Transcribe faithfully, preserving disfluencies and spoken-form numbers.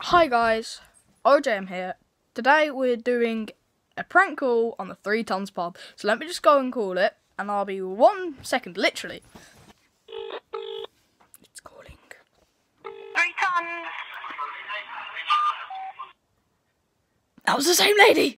Hi guys, O J M here. Today we're doing a prank call on the Three Tons pub. So let me just go and call it, and I'll be one second, literally. It's calling. Three Tons. That was the same lady!